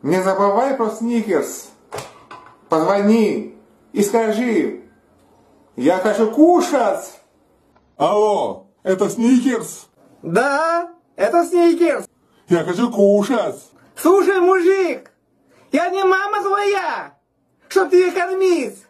Не забывай про Сникерс. Позвони и скажи, я хочу кушать. Алло, это Сникерс? Да, это Сникерс. Я хочу кушать. Слушай, мужик, я не мама твоя, чтоб тебя кормить.